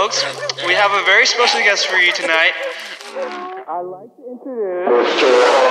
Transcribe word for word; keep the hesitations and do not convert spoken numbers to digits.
folks, we have a very special guest for you tonight. I'd like to introduce Mister